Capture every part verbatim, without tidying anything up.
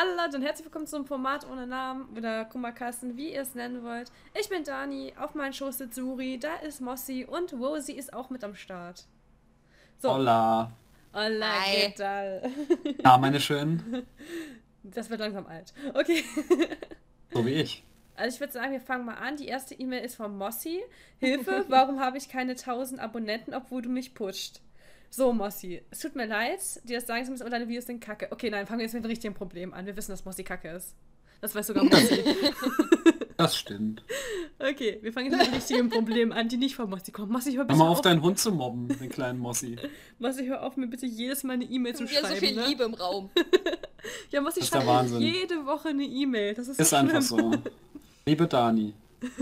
Hallo Leute und herzlich willkommen zum Format ohne Namen oder Kummerkasten, wie ihr es nennen wollt. Ich bin Dani, auf meinem Schoß sitzt Suri, da ist Mossi und Rosie ist auch mit am Start. So, Hola. hola, ¿qué Hi. tal? Ja, meine Schönen. Das wird langsam alt. Okay. So wie ich. Also ich würde sagen, wir fangen mal an. Die erste E-Mail ist von Mossi. Hilfe, warum habe ich keine tausend Abonnenten, obwohl du mich pusht? So, Mossi, es tut mir leid, dir das sagen zu müssen, aber deine Videos sind kacke. Okay, nein, fangen wir jetzt mit dem richtigen Problem an. Wir wissen, dass Mossi kacke ist. Das weiß sogar Mossi. Das stimmt. Okay, wir fangen jetzt mit dem richtigen Problem an, die nicht von Mossi kommen. Mossi, hör Hör bitte mal auf, auf. deinen Hund zu mobben, den kleinen Mossi. Mossi, hör auf, mir bitte jedes Mal eine E-Mail zu Hier schreiben. so viel ne? Liebe im Raum. Ja, Mossi Das ist der schreibt mir Wahnsinn. jede Woche eine E-Mail. Das ist, Ist so einfach schlimm. so. Liebe Dani.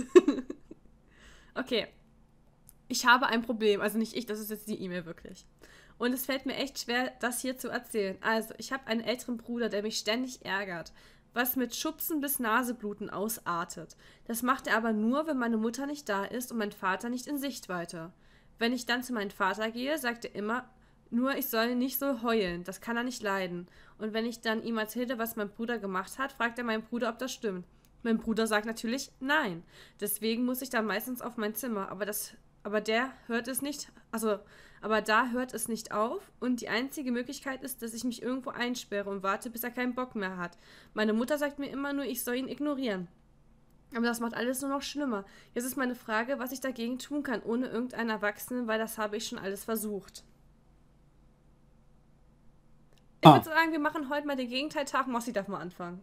Okay. Ich habe ein Problem. Also nicht ich, das ist jetzt die E-Mail wirklich. Und es fällt mir echt schwer, das hier zu erzählen. Also, ich habe einen älteren Bruder, der mich ständig ärgert, was mit Schubsen bis Nasebluten ausartet. Das macht er aber nur, wenn meine Mutter nicht da ist und mein Vater nicht in Sichtweite. Wenn ich dann zu meinem Vater gehe, sagt er immer, nur ich soll nicht so heulen, das kann er nicht leiden. Und wenn ich dann ihm erzähle, was mein Bruder gemacht hat, fragt er meinen Bruder, ob das stimmt. Mein Bruder sagt natürlich nein. Deswegen muss ich dann meistens auf mein Zimmer, aber das aber der hört es nicht, also aber da hört es nicht auf und die einzige Möglichkeit ist, dass ich mich irgendwo einsperre und warte, bis er keinen Bock mehr hat. Meine Mutter sagt mir immer nur, ich soll ihn ignorieren. Aber das macht alles nur noch schlimmer. Jetzt ist meine Frage, was ich dagegen tun kann, ohne irgendeinen Erwachsenen, weil das habe ich schon alles versucht. Ich Ah. würde sagen, wir machen heute mal den Gegenteiltag. Mossi darf mal anfangen.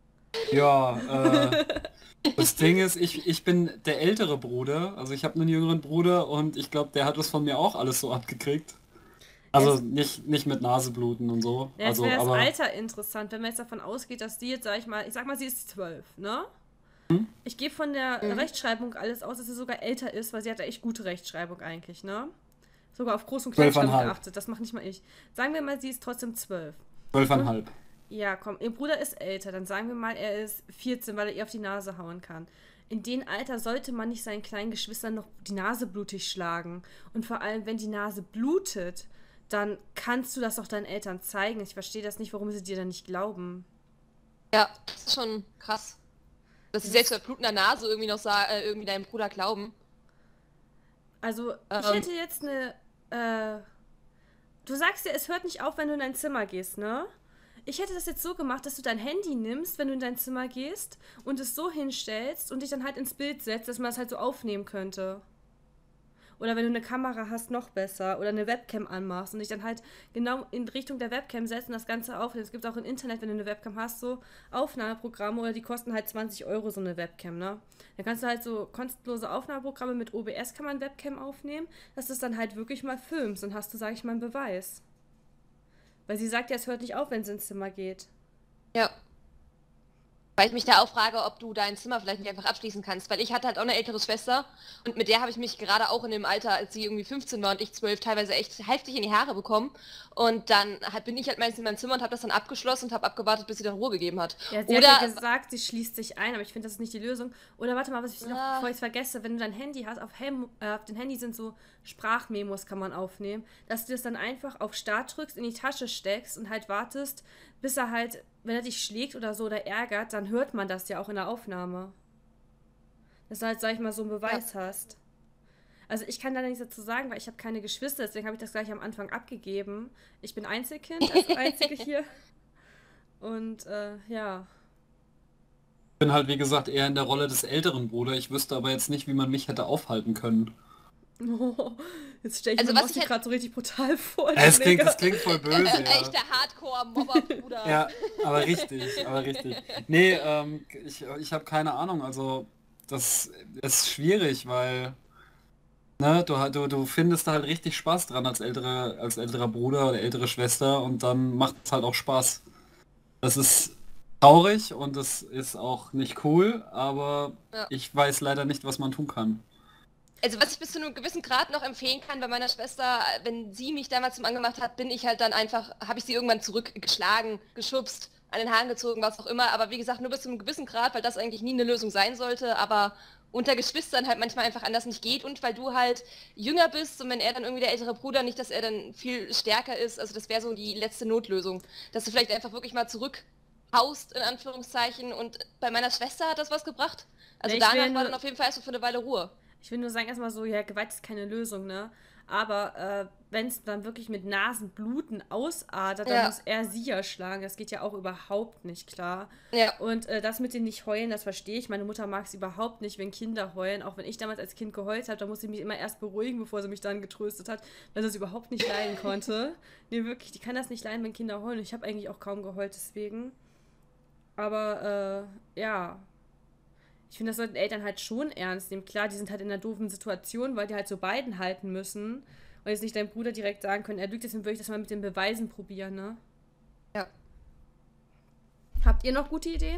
Ja, äh, das Ding ist, ich, ich bin der ältere Bruder, also ich habe einen jüngeren Bruder und ich glaube, der hat das von mir auch alles so abgekriegt. Also Es- nicht, nicht mit Nasebluten und so. Ja, jetzt Also, wäre das aber Alter interessant, wenn man jetzt davon ausgeht, dass die jetzt, sag ich mal, ich sag mal, sie ist zwölf, ne? Ich gehe von der Mhm. Rechtschreibung alles aus, dass sie sogar älter ist, weil sie hat ja echt gute Rechtschreibung eigentlich, ne? Sogar auf Groß- und Kleinschreibung Zwölfeinhalb. geachtet, das mache nicht mal ich. Sagen wir mal, sie ist trotzdem zwölf. zwölfeinhalb. Ja, komm, ihr Bruder ist älter, dann sagen wir mal, er ist vierzehn, weil er ihr auf die Nase hauen kann. In dem Alter sollte man nicht seinen kleinen Geschwistern noch die Nase blutig schlagen. Und vor allem, wenn die Nase blutet, dann kannst du das doch deinen Eltern zeigen. Ich verstehe das nicht, warum sie dir dann nicht glauben. Ja, das ist schon krass. Dass sie selbst bei blutender Nase irgendwie noch sa- äh, irgendwie deinem Bruder glauben. Also, ich Ähm. hätte jetzt eine, äh, du sagst ja, es hört nicht auf, wenn du in dein Zimmer gehst, ne? Ich hätte das jetzt so gemacht, dass du dein Handy nimmst, wenn du in dein Zimmer gehst und es so hinstellst und dich dann halt ins Bild setzt, dass man es halt so aufnehmen könnte. Oder wenn du eine Kamera hast, noch besser. Oder eine Webcam anmachst und dich dann halt genau in Richtung der Webcam setzt und das Ganze aufnimmst. Es gibt auch im Internet, wenn du eine Webcam hast, so Aufnahmeprogramme oder die kosten halt zwanzig Euro so eine Webcam, ne? Dann kannst du halt so kostenlose Aufnahmeprogramme mit O B S kann man Webcam aufnehmen, dass du es dann halt wirklich mal filmst und hast du, sag ich mal, einen Beweis. Weil sie sagt ja, es hört nicht auf, wenn sie ins Zimmer geht. Ja. Weil ich mich da auch frage, ob du dein Zimmer vielleicht nicht einfach abschließen kannst. Weil ich hatte halt auch eine ältere Schwester und mit der habe ich mich gerade auch in dem Alter, als sie irgendwie fünfzehn war und ich zwölf, teilweise echt heftig in die Haare bekommen. Und dann halt bin ich halt meistens in meinem Zimmer und habe das dann abgeschlossen und habe abgeabgewartet, bis sie dann Ruhe gegeben hat. Ja, sie Oder hat ja gesagt, sie schließt sich ein, aber ich finde, das ist nicht die Lösung. Oder warte mal, was ich noch, Ah. bevor ich es vergesse, wenn du dein Handy hast, auf, Helm, äh, auf dem Handy sind so Sprachmemos, kann man aufnehmen, dass du das dann einfach auf Start drückst, in die Tasche steckst und halt wartest, bis er halt, wenn er dich schlägt oder so oder ärgert, dann hört man das ja auch in der Aufnahme. Dass du halt, sag ich mal, so einen Beweis hast. Also ich kann da nichts dazu sagen, weil ich habe keine Geschwister, deswegen habe ich das gleich am Anfang abgegeben. Ich bin Einzelkind, als Einzige hier. Und äh, ja. Ich bin halt wie gesagt eher in der Rolle des älteren Bruders. Ich wüsste aber jetzt nicht, wie man mich hätte aufhalten können. Oh, jetzt stelle ich Also mir was Mossi ich halt- gerade so richtig brutal vor. Ja, es klingt, Mega. es klingt voll böse, ein ja. echter Hardcore-Mobber-Bruder. Ja, aber richtig, aber richtig. Nee, ähm, ich, ich habe keine Ahnung, also das ist schwierig, weil ne, du, du, du findest da halt richtig Spaß dran als ältere, als älterer Bruder oder ältere Schwester und dann macht es halt auch Spaß. Das ist traurig und das ist auch nicht cool, aber Ja. ich weiß leider nicht, was man tun kann. Also was ich bis zu einem gewissen Grad noch empfehlen kann bei meiner Schwester, wenn sie mich damals zum angemacht hat, bin ich halt dann einfach, habe ich sie irgendwann zurückgeschlagen, geschubst, an den Haaren gezogen, was auch immer. Aber wie gesagt, nur bis zu einem gewissen Grad, weil das eigentlich nie eine Lösung sein sollte. Aber unter Geschwistern halt manchmal einfach anders nicht geht und weil du halt jünger bist und wenn er dann irgendwie der ältere Bruder, nicht, dass er dann viel stärker ist. Also das wäre so die letzte Notlösung. Dass du vielleicht einfach wirklich mal zurück haust, in Anführungszeichen, und bei meiner Schwester hat das was gebracht. Also Nee, ich will danach nur- war dann auf jeden Fall erst so für eine Weile Ruhe. Ich will nur sagen, erstmal so, ja, Gewalt ist keine Lösung, ne? Aber äh, wenn es dann wirklich mit Nasenbluten ausartet, dann Ja. muss er sie ja schlagen. Das geht ja auch überhaupt nicht klar. Ja. Und äh, das mit dem nicht heulen, das verstehe ich. Meine Mutter mag es überhaupt nicht, wenn Kinder heulen. Auch wenn ich damals als Kind geheult habe, da musste ich mich immer erst beruhigen, bevor sie mich dann getröstet hat, weil sie es überhaupt nicht leiden konnte. Nee, wirklich, die kann das nicht leiden, wenn Kinder heulen. Ich habe eigentlich auch kaum geheult deswegen. Aber, äh, ja... Ich finde, das sollten Eltern halt schon ernst nehmen. Klar, die sind halt in einer doofen Situation, weil die halt so beiden halten müssen. Und jetzt nicht deinem Bruder direkt sagen können, er lügt, deswegen würde ich das mal mit den Beweisen probieren, ne? Ja. Habt ihr noch gute Ideen?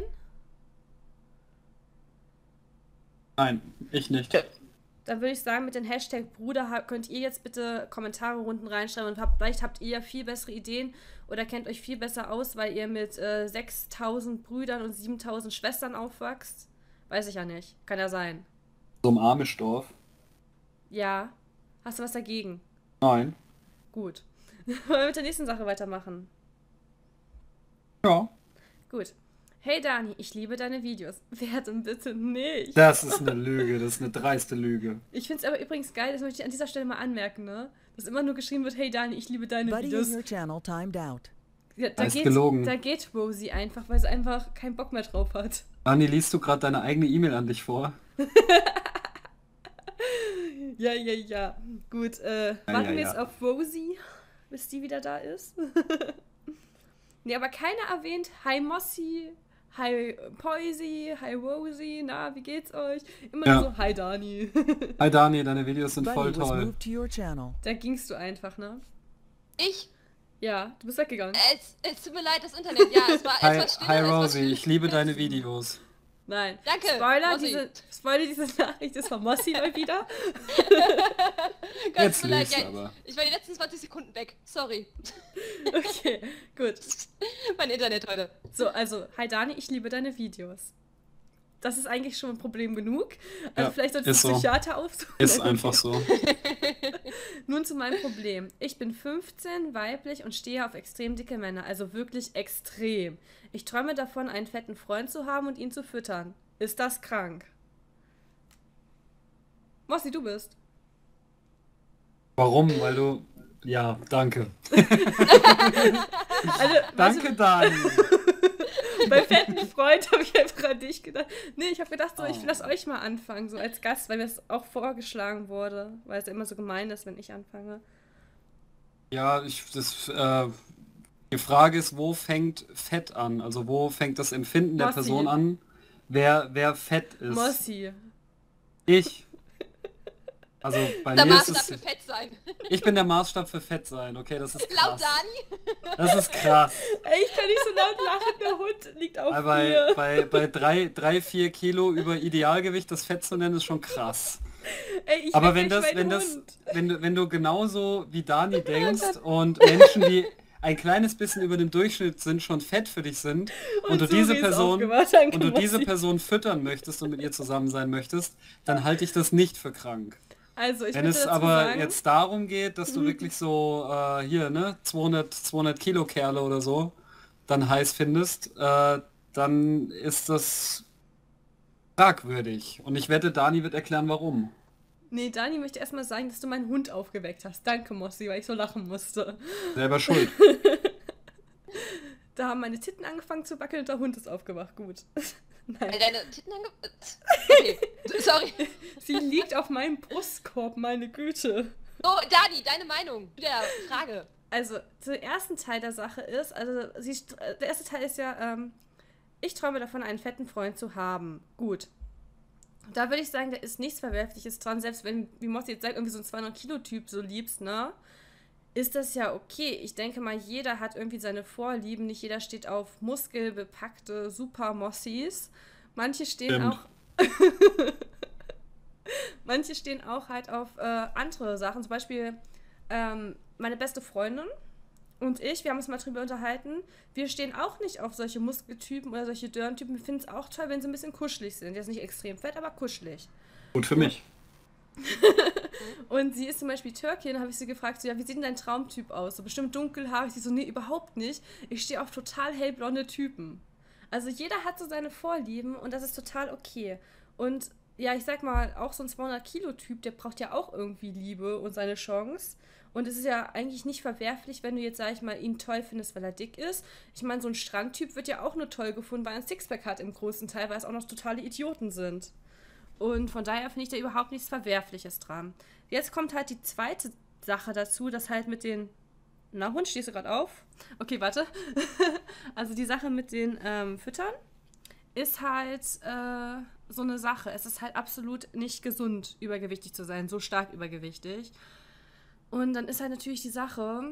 Nein, ich nicht. Dann würde ich sagen, mit dem Hashtag Bruder ha- könnt ihr jetzt bitte Kommentare unten reinschreiben und habt, vielleicht habt ihr ja viel bessere Ideen oder kennt euch viel besser aus, weil ihr mit äh, sechstausend Brüdern und siebentausend Schwestern aufwachst. Weiß ich ja nicht. Kann ja sein. So im Amischdorf. Ja. Hast du was dagegen? Nein. Gut. Wollen wir mit der nächsten Sache weitermachen? Ja. Gut. Hey Dani, ich liebe deine Videos. Wer denn bitte nicht? Das ist eine Lüge, das ist eine dreiste Lüge. Ich finde es aber übrigens geil, das möchte ich an dieser Stelle mal anmerken, ne? Dass immer nur geschrieben wird, hey Dani, ich liebe deine Buddy in Videos. your channel timed out. Ja, da, Heißt geht, gelogen. da geht Rosie einfach, weil sie einfach keinen Bock mehr drauf hat. Dani, liest du gerade deine eigene E-Mail an dich vor? Ja, ja, ja. Gut, äh, Ja, warten ja, wir ja. jetzt auf Rosie, bis die wieder da ist. Nee, aber keiner erwähnt, hi Mossi, hi Poisy, hi Rosie, na, wie geht's euch? Immer Ja. nur so, hi Dani. Hi Dani, deine Videos sind voll Buddy was toll. moved to your channel. Da gingst du einfach, ne? Ich? Ja, du bist weggegangen. Es, es tut mir leid, das Internet. Ja, es war Hi, etwas stiller. hi es war Rosie, still. ich liebe deine Videos. Nein. Danke, Spoiler, Mossi. diese, Spoiler, diese Nachricht ist von Mossi mal wieder. Gott, Jetzt tut mir leid, lügst ja, aber. ich war die letzten zwanzig Sekunden weg. Sorry. Okay, gut. Mein Internet heute. So, also, hi Dani, ich liebe deine Videos. Das ist eigentlich schon ein Problem genug. Also Ja, vielleicht solltest ist du so. Psychiater aufsuchen. Ist einfach so. Nun zu meinem Problem. Ich bin fünfzehn, weiblich und stehe auf extrem dicke Männer. Also wirklich extrem. Ich träume davon, einen fetten Freund zu haben und ihn zu füttern. Ist das krank? Mossi, du bist. Warum? Weil du... Ja, danke. Also, Danke, Dani. Bei fetten Freund habe ich einfach an dich gedacht. Nee, ich habe gedacht, so, ich Oh. lass euch mal anfangen, so als Gast, weil mir das auch vorgeschlagen wurde, weil es ja immer so gemein ist, wenn ich anfange. Ja, ich, das, äh, die Frage ist, wo fängt Fett an? Also wo fängt das Empfinden der Mossi. Person an, wer, wer fett ist? Mossi. Ich. Also bei Der mir ist Maßstab es... für Fett sein. Ich bin der Maßstab für Fett sein, okay, das ist Laut krass. Dani. Das ist krass. Ey, ich kann nicht so laut lachen, der Hund liegt auf Weil bei, mir. bei, bei drei, drei, vier Kilo über Idealgewicht das Fett zu nennen, ist schon krass. Ey, ich Aber weck wenn gleich das, meinen wenn das, Hund. wenn du, wenn du genauso wie Dani denkst und Menschen, die ein kleines bisschen über dem Durchschnitt sind, schon fett für dich sind und, du Suri diese ist Person aufgewacht, danke, und du diese Mossi. Person füttern möchtest und mit ihr zusammen sein möchtest, dann halte ich das nicht für krank. Also, ich Wenn möchte es dazu aber sagen, jetzt darum geht, dass du Mhm. wirklich so äh, hier ne zweihundert, zweihundert Kilo Kerle oder so dann heiß findest, äh, dann ist das fragwürdig. Und ich wette, Dani wird erklären, warum. nee, Dani möchte erstmal sagen, dass du meinen Hund aufgeweckt hast. Danke, Mossi, weil ich so lachen musste. Selber schuld. Da haben meine Titten angefangen zu wackeln und der Hund ist aufgewacht. Gut. Nein. Weil deine Titten ange... Okay, sorry. Sie liegt auf meinem Brustkorb, meine Güte. So, Dani, deine Meinung zu der Frage. Also, zum ersten Teil der Sache ist, also sie, st- äh, der erste Teil ist ja, ähm, ich träume davon, einen fetten Freund zu haben. Gut. Da würde ich sagen, da ist nichts Verwerfliches dran, selbst wenn, wie Mossi jetzt sagt, irgendwie so ein zweihundert Kilo Typ so liebst, ne? Ist das ja okay. Ich denke mal, jeder hat irgendwie seine Vorlieben. Nicht jeder steht auf muskelbepackte Super-Mossis. Manche stehen Stimmt. auch... Manche stehen auch halt auf äh, andere Sachen. Zum Beispiel ähm, meine beste Freundin und ich, wir haben uns mal drüber unterhalten, wir stehen auch nicht auf solche Muskeltypen oder solche Dörrentypen. Wir finden es auch toll, wenn sie ein bisschen kuschelig sind. Jetzt nicht extrem fett, aber kuschelig. Gut für mich. Und sie ist zum Beispiel Türkin, da habe ich sie gefragt, so, ja, wie sieht denn dein Traumtyp aus? So bestimmt dunkelhaarig. Sie so, nee, überhaupt nicht. Ich stehe auf total hellblonde Typen. Also jeder hat so seine Vorlieben und das ist total okay. Und ja, ich sag mal, auch so ein zweihundert-Kilo-Typ, der braucht ja auch irgendwie Liebe und seine Chance. Und es ist ja eigentlich nicht verwerflich, wenn du jetzt, sag ich mal, ihn toll findest, weil er dick ist. Ich meine, so ein Strandtyp wird ja auch nur toll gefunden, weil er ein Sixpack hat im großen Teil, weil es auch noch totale Idioten sind. Und von daher finde ich da überhaupt nichts Verwerfliches dran. Jetzt kommt halt die zweite Sache dazu, dass halt mit den... Na, Hund, stehst du gerade auf? Okay, warte. Also die Sache mit den ähm, Füttern ist halt äh, so eine Sache. Es ist halt absolut nicht gesund, übergewichtig zu sein, so stark übergewichtig. Und dann ist halt natürlich die Sache,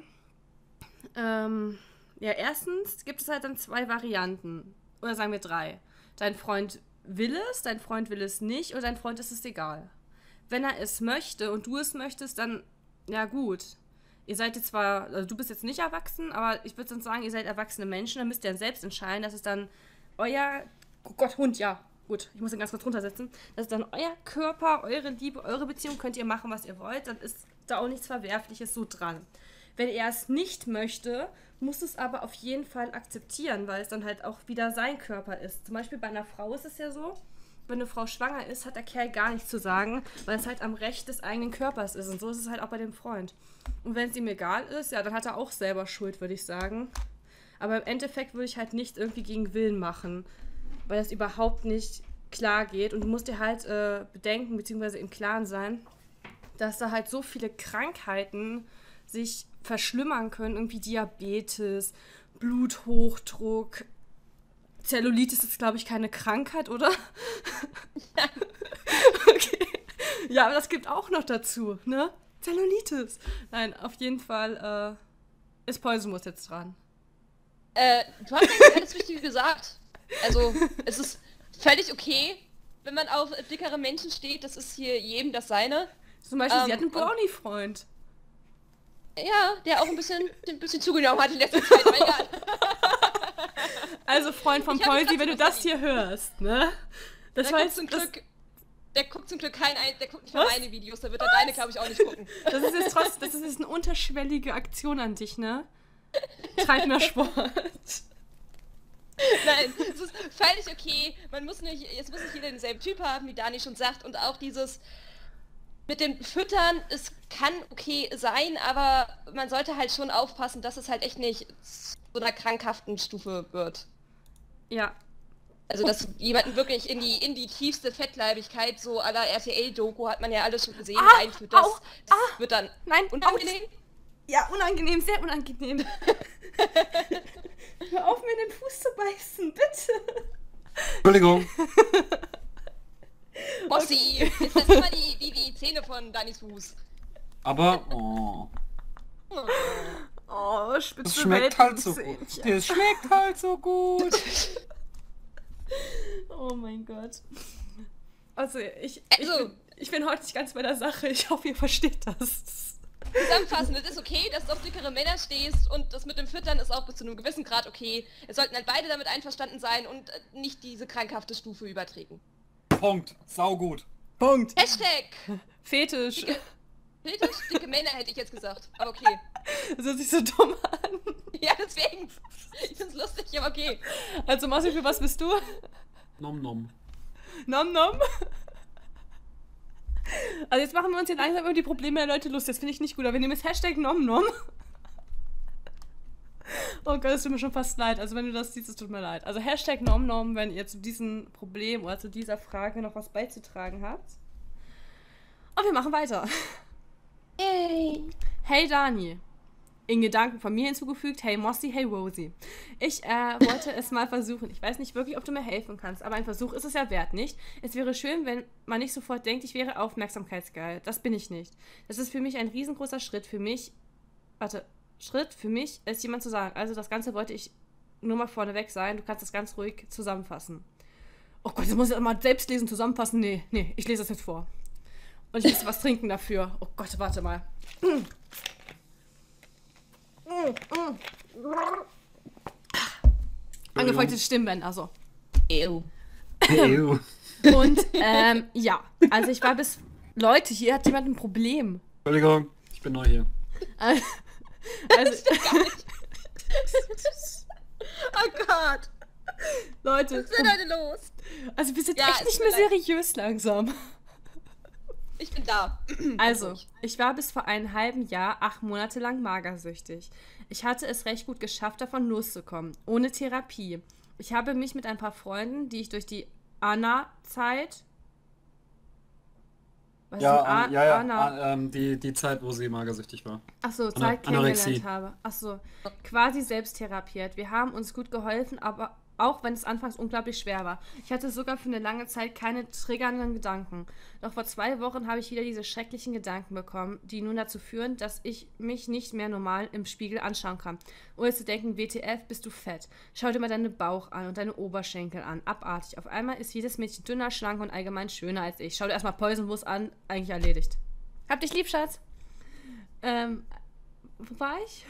ähm, ja, erstens gibt es halt dann zwei Varianten. Oder sagen wir drei. Dein Freund will es, dein Freund will es nicht oder dein Freund ist es egal. Wenn er es möchte und du es möchtest, dann, ja gut. Ihr seid jetzt zwar, also du bist jetzt nicht erwachsen, aber ich würde dann sagen, ihr seid erwachsene Menschen, dann müsst ihr dann selbst entscheiden, dass es dann euer, oh Gott, Hund, ja, gut, ich muss den ganz kurz runtersetzen, das ist dann euer Körper, eure Liebe, eure Beziehung, könnt ihr machen, was ihr wollt, dann ist da auch nichts Verwerfliches so dran. Wenn er es nicht möchte, muss es aber auf jeden Fall akzeptieren, weil es dann halt auch wieder sein Körper ist. Zum Beispiel bei einer Frau ist es ja so, wenn eine Frau schwanger ist, hat der Kerl gar nichts zu sagen, weil es halt am Recht des eigenen Körpers ist. Und so ist es halt auch bei dem Freund. Und wenn es ihm egal ist, ja, dann hat er auch selber Schuld, würde ich sagen. Aber im Endeffekt würde ich halt nicht irgendwie gegen Willen machen, weil das überhaupt nicht klar geht. Und du musst dir halt äh, bedenken, beziehungsweise im Klaren sein, dass da halt so viele Krankheiten sich verschlimmern können. Irgendwie Diabetes, Bluthochdruck, Zellulitis ist, glaube ich, keine Krankheit, oder? Ja. Okay. Ja, aber das gibt auch noch dazu, ne? Zellulitis. Nein, auf jeden Fall äh, ist Poisonmus jetzt dran. Äh, du hast eigentlich alles Wichtige gesagt. Also, es ist völlig okay, wenn man auf dickere Menschen steht. Das ist hier jedem das Seine. Zum Beispiel, ähm, sie hat einen Brownie-Freund. Ja, der auch ein bisschen, ein bisschen zugenommen hat in letzter Zeit, aber egal. Also, Freund von Poisi, wenn du das hier hörst, ne? Das der, war guckt jetzt, zum das, Glück, der guckt zum Glück kein, der guckt nicht mal Was? meine Videos, da wird er deine, glaube ich, auch nicht gucken. das ist jetzt trotzdem, das ist jetzt eine unterschwellige Aktion an dich, ne? Treib mehr Sport. Nein, es ist völlig okay. Man muss nicht, jetzt muss nicht jeder denselben Typ haben, wie Dani schon sagt. Und auch dieses mit dem Füttern, es kann okay sein, aber man sollte halt schon aufpassen, dass es halt echt nicht zu einer krankhaften Stufe wird. Ja. Also dass jemanden wirklich in die in die tiefste Fettleibigkeit, so à la R T L-Doku, hat man ja alles schon gesehen, Ah, reinführt. Das, au, das ah, wird dann Nein, unangenehm. Aus. Ja, unangenehm, sehr unangenehm. Hör auf, mir in den Fuß zu beißen, bitte. Entschuldigung. Bossi, jetzt lass mal die, die, die Zähne von Danis Fuß. Aber, oh, Oh, spitze das schmeckt halt so gut. Weltenzähnchen. Das schmeckt halt so gut. Oh mein Gott. Also, ich, Also- ich, bin, ich bin heute nicht ganz bei der Sache. Ich hoffe, ihr versteht das. Zusammenfassend, es ist okay, dass du auf dickere Männer stehst und das mit dem Füttern ist auch bis zu einem gewissen Grad okay. Es sollten halt beide damit einverstanden sein und äh, nicht diese krankhafte Stufe übertreten. Punkt. Saugut. Punkt. Hashtag! Fetisch. Dicke, Fetisch, dicke Männer hätte ich jetzt gesagt, aber okay. Das hört sich so dumm an. Ja, deswegen. Ich find's lustig, aber okay. Also, Marcel, für was bist du? Nom nom. Nom nom. Also jetzt machen wir uns hier langsam über die Probleme der Leute lustig. Das finde ich nicht gut. Aber wir nehmen jetzt Hashtag Nom Nom. Oh Gott, das tut mir schon fast leid. Also wenn du das siehst, es tut mir leid. Also Hashtag Nom Nom, wenn ihr zu diesem Problem oder zu dieser Frage noch was beizutragen habt. Und wir machen weiter. Yay. Hey Dani. In Gedanken von mir hinzugefügt, hey Mossi, hey Rosie. Ich äh, wollte es mal versuchen. Ich weiß nicht wirklich, ob du mir helfen kannst, aber ein Versuch ist es ja wert, nicht? Es wäre schön, wenn man nicht sofort denkt, ich wäre aufmerksamkeitsgeil. Das bin ich nicht. Das ist für mich ein riesengroßer Schritt. Für mich, warte, Schritt für mich, es jemand zu sagen. Also das Ganze wollte ich nur mal vorneweg sein. Du kannst das ganz ruhig zusammenfassen. Oh Gott, jetzt muss ich mal selbst lesen, zusammenfassen. Nee, nee, ich lese das jetzt vor. Und ich muss was trinken dafür. Oh Gott, warte mal. Angefeuchtete Stimmbänder, also. Ew. Ew. Und, ähm, ja. Also ich war bis... Leute, hier hat jemand ein Problem. Entschuldigung, ich bin neu hier. Also, Oh Gott. Leute, Was ist denn heute los? also wir sind Ja, echt es nicht tut mehr mir leid. seriös langsam. Ich bin da. Also, ich war bis vor einem halben Jahr acht Monate lang magersüchtig. Ich hatte es recht gut geschafft, davon loszukommen, ohne Therapie. Ich habe mich mit ein paar Freunden, die ich durch die Anna-Zeit... Was Ja, ist denn an, ja, ja, Anna? an, ähm, die, die Zeit, wo sie magersüchtig war. Achso, Ano- Zeit Anorexie. kennengelernt habe. Achso, quasi selbst therapiert. Wir haben uns gut geholfen, aber auch wenn es anfangs unglaublich schwer war. Ich hatte sogar für eine lange Zeit keine triggernden Gedanken. Doch vor zwei Wochen habe ich wieder diese schrecklichen Gedanken bekommen, die nun dazu führen, dass ich mich nicht mehr normal im Spiegel anschauen kann. Ohne zu denken, W T F, bist du fett. Schau dir mal deinen Bauch an und deine Oberschenkel an. Abartig. Auf einmal ist jedes Mädchen dünner, schlanker und allgemein schöner als ich. Schau dir erstmal Poisonbus an, eigentlich erledigt. Hab dich lieb, Schatz. Ähm, wo war ich?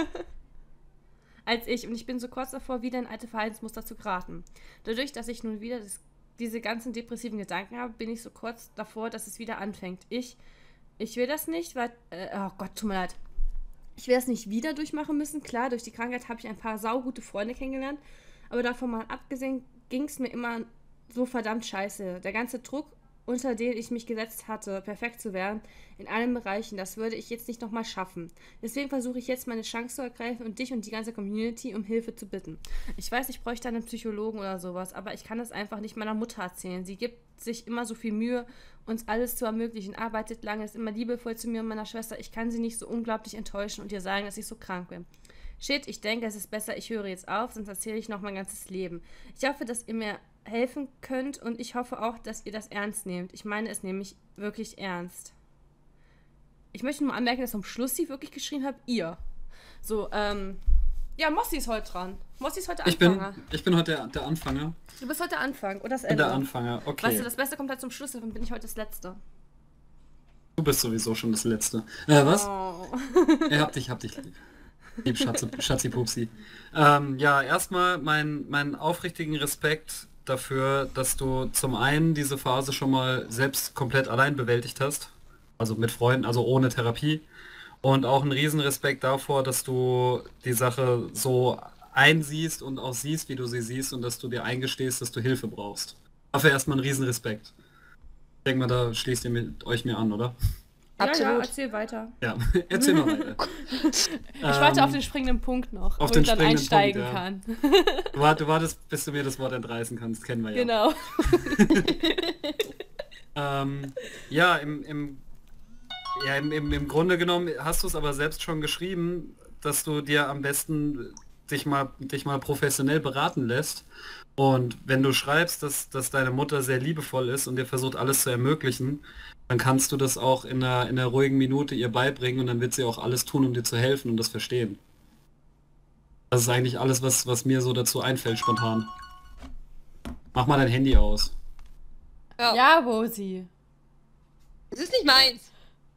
Als ich, und ich bin so kurz davor, wieder in alte Verhaltensmuster zu geraten. Dadurch, dass ich nun wieder das, diese ganzen depressiven Gedanken habe, bin ich so kurz davor, dass es wieder anfängt. Ich, ich will das nicht, weil, äh, oh Gott, tut mir leid. Ich will das nicht wieder durchmachen müssen. Klar, durch die Krankheit habe ich ein paar saugute Freunde kennengelernt, aber davon mal abgesehen ging es mir immer so verdammt scheiße. Der ganze Druck, unter den ich mich gesetzt hatte, perfekt zu werden, in allen Bereichen, das würde ich jetzt nicht nochmal schaffen. Deswegen versuche ich jetzt meine Chance zu ergreifen und dich und die ganze Community um Hilfe zu bitten. Ich weiß, ich bräuchte einen Psychologen oder sowas, aber ich kann das einfach nicht meiner Mutter erzählen. Sie gibt sich immer so viel Mühe, uns alles zu ermöglichen, arbeitet lange, ist immer liebevoll zu mir und meiner Schwester. Ich kann sie nicht so unglaublich enttäuschen und ihr sagen, dass ich so krank bin. Shit, ich denke, es ist besser, ich höre jetzt auf, sonst erzähle ich noch mein ganzes Leben. Ich hoffe, dass ihr mir helfen könnt und ich hoffe auch, dass ihr das ernst nehmt. Ich meine es nämlich wirklich ernst. Ich möchte nur anmerken, dass am Schluss sie wirklich geschrien hat, ihr. So, ähm, ja, Mossi ist heute dran. Mossi ist heute Ich bin, Anfänger. ich bin heute der, der Anfänger. Du bist heute der Anfang oder das Ich bin Ende. der Anfänger, okay. Weißt du, das Beste kommt halt zum Schluss, dann bin ich heute das Letzte. Du bist sowieso schon das Letzte. Äh, was? Oh. Ich hab dich, hab dich lieb. Lieb, Schatzi, Schatzi Pupsi. Ähm, ja, erstmal mein, meinen aufrichtigen Respekt dafür, dass du zum einen diese Phase schon mal selbst komplett allein bewältigt hast. Also mit Freunden, also ohne Therapie. Und auch einen riesen Respekt davor, dass du die Sache so einsiehst und auch siehst, wie du sie siehst und dass du dir eingestehst, dass du Hilfe brauchst. Dafür erstmal einen riesen Respekt. Ich denke mal, da schließt ihr mit euch mir an, oder? Ja, ja, Absolut. erzähl weiter. Ja, erzähl mal weiter. Ich warte auf den springenden Punkt noch, auf wo den ich dann springenden einsteigen Punkt, ja. kann. Du, wart, du wartest, bis du mir das Wort entreißen kannst, kennen wir ja. Genau. Ähm, ja, im, im, ja im, im, im Grunde genommen hast du es aber selbst schon geschrieben, dass du dir am besten dich mal, dich mal professionell beraten lässt. Und wenn du schreibst, dass, dass deine Mutter sehr liebevoll ist und dir versucht, alles zu ermöglichen, dann kannst du das auch in einer, in einer ruhigen Minute ihr beibringen und dann wird sie auch alles tun, um dir zu helfen und das verstehen. Das ist eigentlich alles, was, was mir so dazu einfällt, spontan. Mach mal dein Handy aus. Ja. Ja, Rosi. Das ist nicht meins.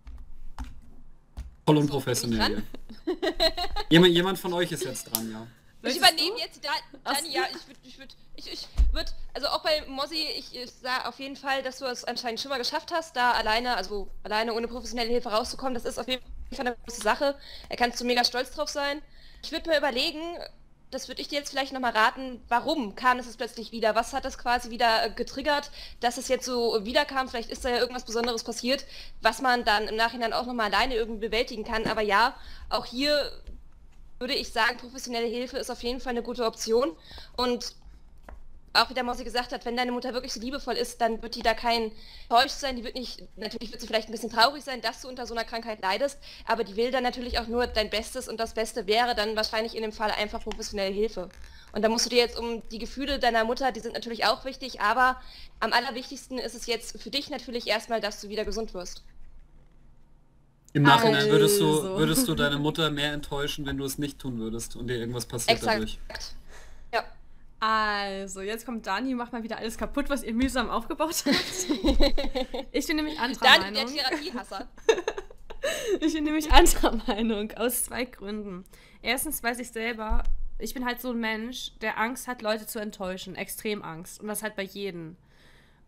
Voll So, unprofessionell. bin hier. Jemand, jemand von euch ist jetzt dran, ja. Ich Möchtest übernehme du? jetzt die Dan Ach Dani, so. ja, ich würde, ich würde, ich, ich würde, also auch bei Mossi, ich, ich sah auf jeden Fall, dass du es anscheinend schon mal geschafft hast, da alleine, also alleine ohne professionelle Hilfe rauszukommen. Das ist auf jeden Fall eine große Sache. Da kannst du mega stolz drauf sein. Ich würde mir überlegen, das würde ich dir jetzt vielleicht nochmal raten, warum kam es jetzt plötzlich wieder? Was hat das quasi wieder äh, getriggert, dass es jetzt so wiederkam? Vielleicht ist da ja irgendwas Besonderes passiert, was man dann im Nachhinein auch nochmal alleine irgendwie bewältigen kann. Aber ja, auch hier würde ich sagen, professionelle Hilfe ist auf jeden Fall eine gute Option. Und auch wie der Mossi gesagt hat, wenn deine Mutter wirklich so liebevoll ist, dann wird die da kein enttäuscht sein, die wird nicht, natürlich wird sie vielleicht ein bisschen traurig sein, dass du unter so einer Krankheit leidest, aber die will dann natürlich auch nur dein Bestes und das Beste wäre dann wahrscheinlich in dem Fall einfach professionelle Hilfe. Und da musst du dir jetzt um die Gefühle deiner Mutter, die sind natürlich auch wichtig, aber am allerwichtigsten ist es jetzt für dich natürlich erstmal, dass du wieder gesund wirst. Im Nachhinein würdest du, Also. würdest du deine Mutter mehr enttäuschen, wenn du es nicht tun würdest und dir irgendwas passiert Exakt. dadurch. Ja. Also, jetzt kommt Dani, macht mal wieder alles kaputt, was ihr mühsam aufgebaut habt. Ich bin nämlich anderer Dani, der Meinung. Therapiehasser. Ich bin nämlich anderer Meinung, aus zwei Gründen. Erstens weiß ich selber, ich bin halt so ein Mensch, der Angst hat, Leute zu enttäuschen. Extrem Angst. Und das halt bei jedem.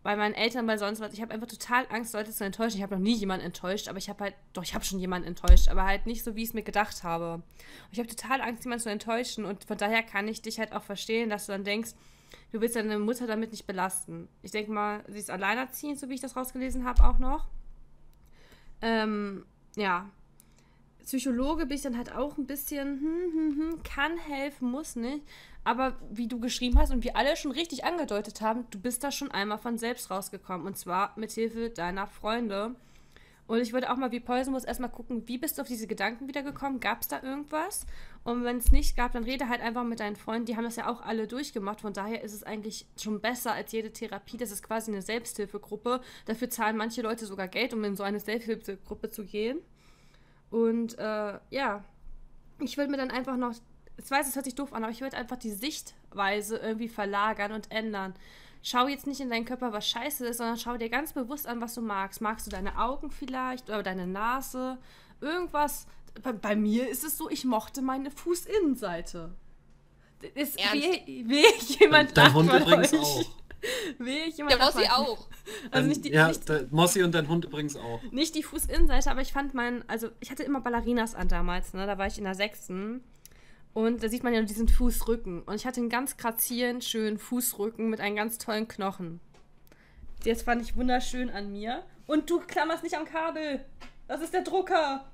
bei meinen Eltern, bei sonst was. Ich habe einfach total Angst, Leute zu enttäuschen. Ich habe noch nie jemanden enttäuscht, aber ich habe halt, doch, ich habe schon jemanden enttäuscht, aber halt nicht so, wie ich es mir gedacht habe. Und ich habe total Angst, jemanden zu enttäuschen und von daher kann ich dich halt auch verstehen, dass du dann denkst, du willst deine Mutter damit nicht belasten. Ich denke mal, sie ist alleinerziehend, so wie ich das rausgelesen habe, auch noch. Ähm, ja. Psychologe bin ich dann halt auch ein bisschen, hm, hm, hm, kann helfen, muss nicht. Aber wie du geschrieben hast und wir alle schon richtig angedeutet haben, du bist da schon einmal von selbst rausgekommen. Und zwar mit Hilfe deiner Freunde. Und ich würde auch mal wie Poisonous erstmal gucken, wie bist du auf diese Gedanken wiedergekommen? Gab es da irgendwas? Und wenn es nicht gab, dann rede halt einfach mit deinen Freunden. Die haben das ja auch alle durchgemacht. Von daher ist es eigentlich schon besser als jede Therapie. Das ist quasi eine Selbsthilfegruppe. Dafür zahlen manche Leute sogar Geld, um in so eine Selbsthilfegruppe zu gehen. Und äh, ja, ich würde mir dann einfach noch, ich weiß, es hört sich doof an, aber ich würde einfach die Sichtweise irgendwie verlagern und ändern. Schau jetzt nicht in deinen Körper, was scheiße ist, sondern schau dir ganz bewusst an, was du magst. Magst du deine Augen vielleicht oder deine Nase? Irgendwas. Bei, bei mir ist es so, ich mochte meine Fußinnenseite. Ist, will, will jemand Dein Hund von übrigens euch? auch. Will ich jemand Der Mossi davon? auch. Also nicht die, ja, nicht, der Mossi und dein Hund übrigens auch. nicht die Fußinnenseite, aber ich fand meinen, also ich hatte immer Ballerinas an damals, ne? Da war ich in der sechsten. Und da sieht man ja diesen Fußrücken. Und ich hatte einen ganz grazilen, schönen Fußrücken mit einem ganz tollen Knochen. Das fand ich wunderschön an mir. Und du klammerst nicht am Kabel. Das ist der Drucker.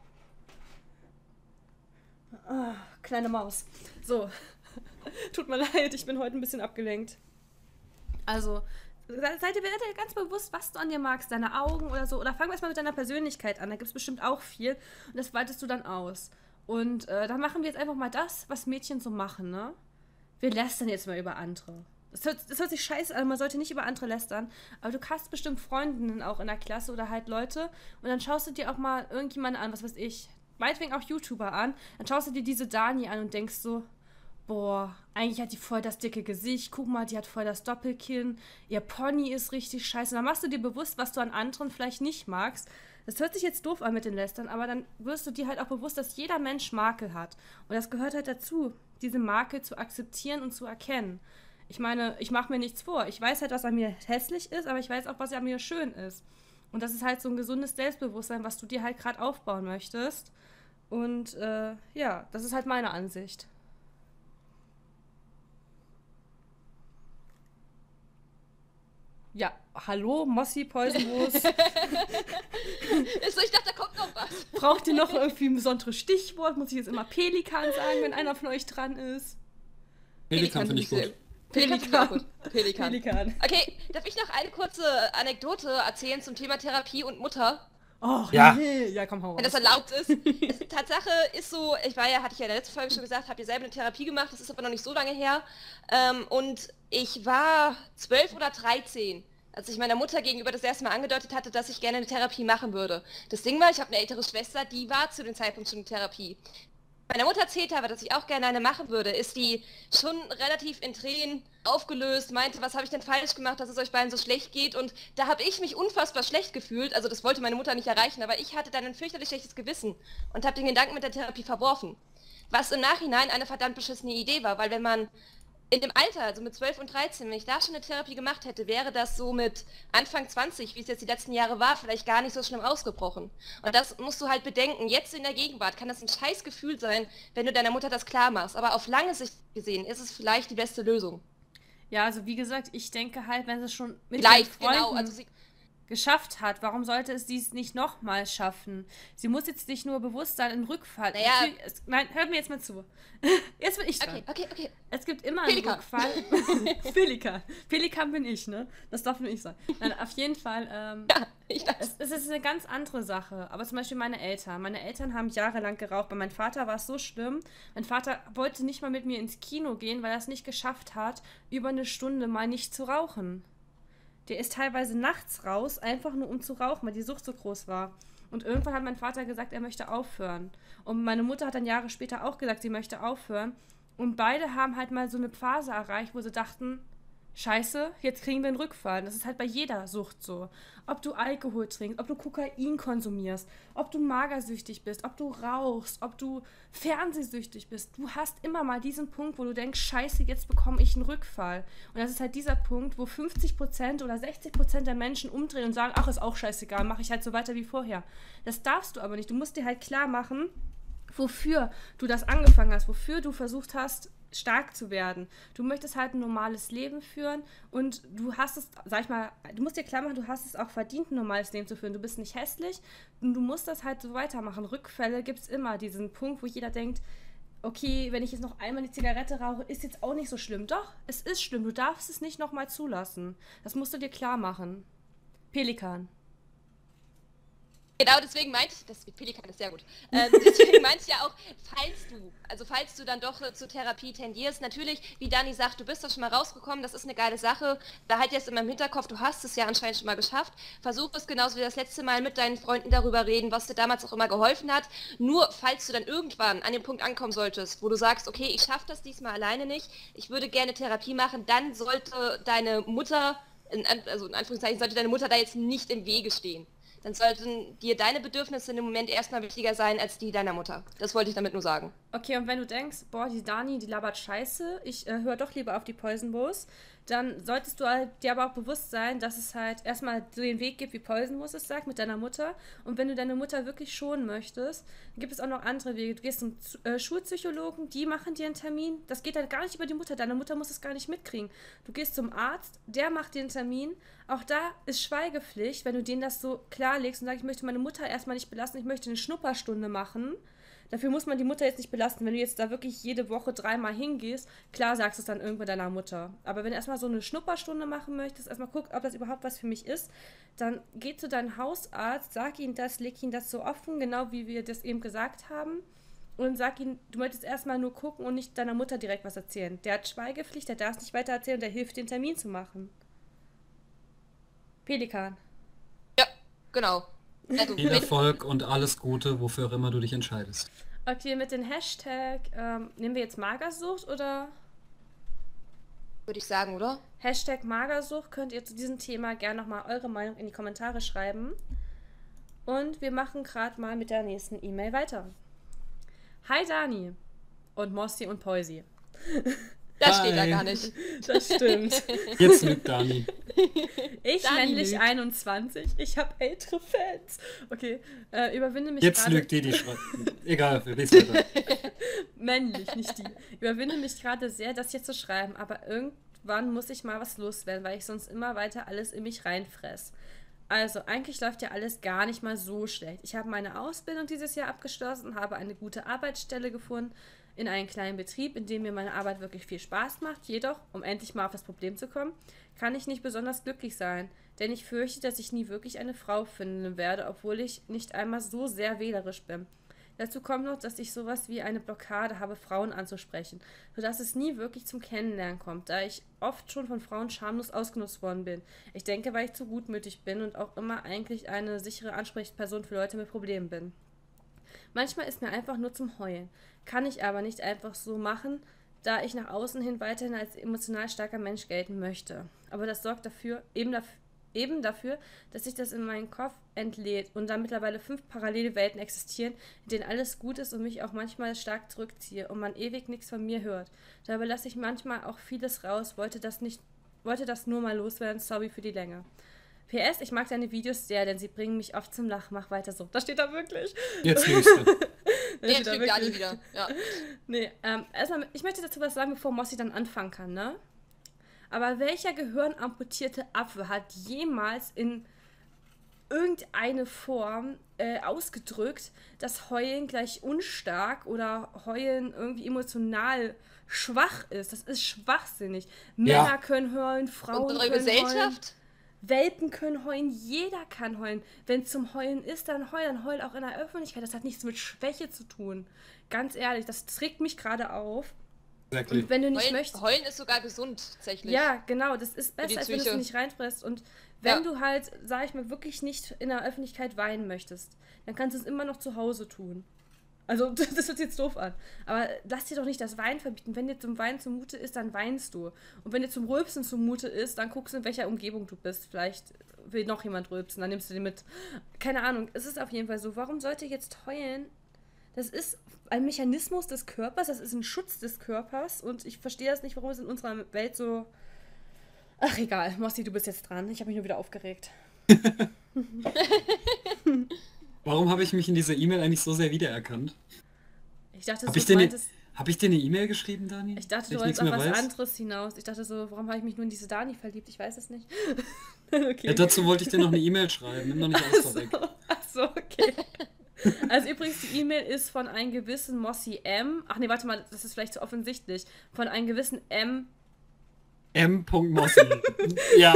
Ah, kleine Maus. So. Tut mir leid, ich bin heute ein bisschen abgelenkt. Also, seid ihr bitte ganz bewusst, was du an dir magst. Deine Augen oder so. Oder fang erstmal mit deiner Persönlichkeit an. Da gibt es bestimmt auch viel. Und das weitest du dann aus. Und äh, dann machen wir jetzt einfach mal das, was Mädchen so machen, ne? Wir lästern jetzt mal über andere. Das hört, das hört sich scheiße an, man sollte nicht über andere lästern. Aber du hast bestimmt Freundinnen auch in der Klasse oder halt Leute. Und dann schaust du dir auch mal irgendjemanden an, was weiß ich. Meinetwegen auch YouTuber an. Dann schaust du dir diese Dani an und denkst so, boah, eigentlich hat die voll das dicke Gesicht. Guck mal, die hat voll das Doppelkinn. Ihr Pony ist richtig scheiße. Dann machst du dir bewusst, was du an anderen vielleicht nicht magst. Das hört sich jetzt doof an mit den Lästern, aber dann wirst du dir halt auch bewusst, dass jeder Mensch Makel hat. Und das gehört halt dazu, diese Makel zu akzeptieren und zu erkennen. Ich meine, ich mache mir nichts vor. Ich weiß halt, was an mir hässlich ist, aber ich weiß auch, was an mir schön ist. Und das ist halt so ein gesundes Selbstbewusstsein, was du dir halt gerade aufbauen möchtest. Und äh, ja, das ist halt meine Ansicht. Ja, hallo, Mossi, Poisonous. Ist so, ich dachte, da kommt noch was. Braucht ihr noch irgendwie ein besonderes Stichwort? Muss ich jetzt immer Pelikan sagen, wenn einer von euch dran ist? Pelikan finde ich gut. Pelikan. finde ich auch gut. Pelikan. Pelikan. Okay, darf ich noch eine kurze Anekdote erzählen zum Thema Therapie und Mutter? Oh, Ja. nee. Ja, komm, hau raus. Wenn das erlaubt ist. Es, Tatsache ist so, ich war ja, hatte ich ja in der letzten Folge schon gesagt, habe ja selber eine Therapie gemacht, das ist aber noch nicht so lange her. Ähm, und ich war zwölf oder dreizehn, als ich meiner Mutter gegenüber das erste Mal angedeutet hatte, dass ich gerne eine Therapie machen würde. Das Ding war, ich habe eine ältere Schwester, die war zu dem Zeitpunkt schon in Therapie. Meiner Mutter erzählt habe, dass ich auch gerne eine machen würde, ist die schon relativ in Tränen aufgelöst, meinte, was habe ich denn falsch gemacht, dass es euch beiden so schlecht geht, und da habe ich mich unfassbar schlecht gefühlt, also das wollte meine Mutter nicht erreichen, aber ich hatte dann ein fürchterlich schlechtes Gewissen und habe den Gedanken mit der Therapie verworfen, was im Nachhinein eine verdammt beschissene Idee war, weil wenn man in dem Alter, also mit zwölf und dreizehn, wenn ich da schon eine Therapie gemacht hätte, wäre das so mit Anfang zwanzig, wie es jetzt die letzten Jahre war, vielleicht gar nicht so schlimm ausgebrochen. Und das musst du halt bedenken. Jetzt in der Gegenwart kann das ein scheiß Gefühl sein, wenn du deiner Mutter das klar machst. Aber auf lange Sicht gesehen ist es vielleicht die beste Lösung. Ja, also wie gesagt, ich denke halt, wenn sie schon mit Vielleicht, ihren Freunden genau. Also sie, geschafft hat, warum sollte es dies nicht nochmal schaffen? Sie muss jetzt nicht nur bewusst sein, einen Rückfall. Naja. Natürlich- es, nein, hört mir jetzt mal zu. Jetzt bin ich dran. okay, okay, okay. Es gibt immer einen Pelikan. Rückfall. Pelikan. Pelikan bin ich, ne? Das darf nur ich sein. Nein, auf jeden Fall. Ähm, Ja, ich weiß. es, es ist eine ganz andere Sache. Aber zum Beispiel meine Eltern. Meine Eltern haben jahrelang geraucht. Bei meinem Vater war es so schlimm. Mein Vater wollte nicht mal mit mir ins Kino gehen, weil er es nicht geschafft hat, über eine Stunde mal nicht zu rauchen. Der ist teilweise nachts raus, einfach nur um zu rauchen, weil die Sucht so groß war. Und irgendwann hat mein Vater gesagt, er möchte aufhören. Und meine Mutter hat dann Jahre später auch gesagt, sie möchte aufhören. Und beide haben halt mal so eine Phase erreicht, wo sie dachten, scheiße, jetzt kriegen wir einen Rückfall. Das ist halt bei jeder Sucht so. Ob du Alkohol trinkst, ob du Kokain konsumierst, ob du magersüchtig bist, ob du rauchst, ob du fernsehsüchtig bist. Du hast immer mal diesen Punkt, wo du denkst, scheiße, jetzt bekomme ich einen Rückfall. Und das ist halt dieser Punkt, wo fünfzig Prozent oder sechzig Prozent der Menschen umdrehen und sagen, ach, ist auch scheißegal, mache ich halt so weiter wie vorher. Das darfst du aber nicht. Du musst dir halt klar machen, wofür du das angefangen hast, wofür du versucht hast, stark zu werden. Du möchtest halt ein normales Leben führen und du hast es, sag ich mal, du musst dir klar machen, du hast es auch verdient, ein normales Leben zu führen. Du bist nicht hässlich und du musst das halt so weitermachen. Rückfälle gibt es immer, diesen Punkt, wo jeder denkt, okay, wenn ich jetzt noch einmal die Zigarette rauche, ist jetzt auch nicht so schlimm. Doch, es ist schlimm. Du darfst es nicht nochmal zulassen. Das musst du dir klar machen. Pelikan. Genau, deswegen meinte ich, das Pelikan ist sehr gut, ähm, deswegen meinte ich ja auch, falls du, also falls du dann doch äh, zur Therapie tendierst, natürlich, wie Dani sagt, du bist doch schon mal rausgekommen, das ist eine geile Sache, da halt jetzt immer im Hinterkopf, du hast es ja anscheinend schon mal geschafft, versuch es genauso wie das letzte Mal mit deinen Freunden darüber reden, was dir damals auch immer geholfen hat, nur falls du dann irgendwann an den Punkt ankommen solltest, wo du sagst, okay, ich schaffe das diesmal alleine nicht, ich würde gerne Therapie machen, dann sollte deine Mutter, in, also in Anführungszeichen, sollte deine Mutter da jetzt nicht im Wege stehen. Dann sollten dir deine Bedürfnisse in dem Moment erstmal wichtiger sein als die deiner Mutter. Das wollte ich damit nur sagen. Okay, und wenn du denkst, boah, die Dani, die labert scheiße, ich äh, höre doch lieber auf die Poison Bros, dann solltest du halt dir aber auch bewusst sein, dass es halt erstmal so den Weg gibt, wie Poison Bros es sagt, mit deiner Mutter. Und wenn du deine Mutter wirklich schonen möchtest, dann gibt es auch noch andere Wege. Du gehst zum äh, Schulpsychologen, die machen dir einen Termin. Das geht halt gar nicht über die Mutter. Deine Mutter muss es gar nicht mitkriegen. Du gehst zum Arzt, der macht dir einen Termin. Auch da ist Schweigepflicht, wenn du denen das so klarlegst und sagst, ich möchte meine Mutter erstmal nicht belasten, ich möchte eine Schnupperstunde machen. Dafür muss man die Mutter jetzt nicht belasten. Wenn du jetzt da wirklich jede Woche dreimal hingehst, klar sagst du es dann irgendwann deiner Mutter. Aber wenn du erstmal so eine Schnupperstunde machen möchtest, erstmal guck, ob das überhaupt was für mich ist, dann geh zu deinem Hausarzt, sag ihm das, leg ihm das so offen, genau wie wir das eben gesagt haben. Und sag ihm, du möchtest erstmal nur gucken und nicht deiner Mutter direkt was erzählen. Der hat Schweigepflicht, der darf es nicht weiter erzählen, der hilft, den Termin zu machen. Pelikan. Ja, genau. Also, Viel Erfolg und alles Gute, wofür auch immer du dich entscheidest. Okay, mit dem Hashtag, ähm, nehmen wir jetzt Magersucht oder? würde ich sagen, oder? Hashtag Magersucht könnt ihr zu diesem Thema gerne nochmal eure Meinung in die Kommentare schreiben. Und wir machen gerade mal mit der nächsten E-Mail weiter. Hi Dani und Mossi und Poisi. Das Hi. steht da gar nicht. Das stimmt. Jetzt lügt Dani. Ich, Dani männlich lügt. einundzwanzig, ich habe ältere Fans. Okay, äh, überwinde mich Jetzt gerade... lügt die, die schreibt. Egal, wir wissen weiter. Männlich, nicht die. Überwinde mich gerade sehr, das hier zu schreiben, aber irgendwann muss ich mal was loswerden, weil ich sonst immer weiter alles in mich reinfress. Also, eigentlich läuft ja alles gar nicht mal so schlecht. Ich habe meine Ausbildung dieses Jahr abgeschlossen, habe eine gute Arbeitsstelle gefunden in einem kleinen Betrieb, in dem mir meine Arbeit wirklich viel Spaß macht. Jedoch, um endlich mal auf das Problem zu kommen, kann ich nicht besonders glücklich sein, denn ich fürchte, dass ich nie wirklich eine Frau finden werde, obwohl ich nicht einmal so sehr wählerisch bin. Dazu kommt noch, dass ich sowas wie eine Blockade habe, Frauen anzusprechen, sodass es nie wirklich zum Kennenlernen kommt, da ich oft schon von Frauen schamlos ausgenutzt worden bin. Ich denke, weil ich zu gutmütig bin und auch immer eigentlich eine sichere Ansprechperson für Leute mit Problemen bin. Manchmal ist mir einfach nur zum Heulen, kann ich aber nicht einfach so machen, da ich nach außen hin weiterhin als emotional starker Mensch gelten möchte. Aber das sorgt dafür, eben dafür, eben dafür, dass sich das in meinen Kopf entlädt und da mittlerweile fünf parallele Welten existieren, in denen alles gut ist und mich auch manchmal stark zurückziehe und man ewig nichts von mir hört. Dabei lasse ich manchmal auch vieles raus, wollte das nicht, wollte das nur mal loswerden, sorry für die Länge. P S, ich mag deine Videos sehr, denn sie bringen mich oft zum Lachen. Mach weiter so. Das steht da wirklich. Jetzt lügst du. Das steht Jetzt da lügt Dani wirklich. wieder. Ja. Nee, ähm, erstmal, ich möchte dazu was sagen, bevor Mossi dann anfangen kann, ne? Aber welcher gehirnamputierte Affe hat jemals in irgendeine Form äh, ausgedrückt, dass Heulen gleich unstark oder Heulen irgendwie emotional schwach ist? Das ist schwachsinnig. Ja. Männer können heulen, Frauen Unsere können heulen. Gesellschaft? Welpen können heulen, jeder kann heulen. Wenn es zum Heulen ist, dann heul, dann heul auch in der Öffentlichkeit. Das hat nichts mit Schwäche zu tun. Ganz ehrlich, das trägt mich gerade auf. Exactly. Und wenn du nicht Heulen, möchtest... Heulen ist sogar gesund, tatsächlich. Ja, genau, das ist die besser, als wenn du es Psyche. nicht reinfresst. Und wenn Ja. du halt, sag ich mal, wirklich nicht in der Öffentlichkeit weinen möchtest, dann kannst du es immer noch zu Hause tun. Also, das hört sich jetzt doof an. Aber lass dir doch nicht das Wein verbieten. Wenn dir zum Weinen zumute ist, dann weinst du. Und wenn dir zum Rülpsen zumute ist, dann guckst du, in welcher Umgebung du bist. Vielleicht will noch jemand rülpsen, dann nimmst du den mit. Keine Ahnung, es ist auf jeden Fall so. Warum sollte ich jetzt heulen? Das ist ein Mechanismus des Körpers, das ist ein Schutz des Körpers. Und ich verstehe das nicht, warum es in unserer Welt so... Ach, egal. Mossi, du bist jetzt dran. Ich habe mich nur wieder aufgeregt. Warum habe ich mich in dieser E-Mail eigentlich so sehr wiedererkannt? Ich dachte, Habe so, ich, du dir ne, meintest... hab ich dir eine E-Mail geschrieben, Dani? Ich dachte, Wenn du wolltest nichts auf mehr was weiß? anderes hinaus. Ich dachte so, warum habe ich mich nur in diese Dani verliebt? Ich weiß es nicht. Okay. Ja, dazu wollte ich dir noch eine E-Mail schreiben. Nimm doch nicht alles vorweg. Ach so, okay. Also übrigens, die E-Mail ist von einem gewissen Mossi M. Ach nee, warte mal, das ist vielleicht zu offensichtlich. Von einem gewissen M. M. Mossi. Ja.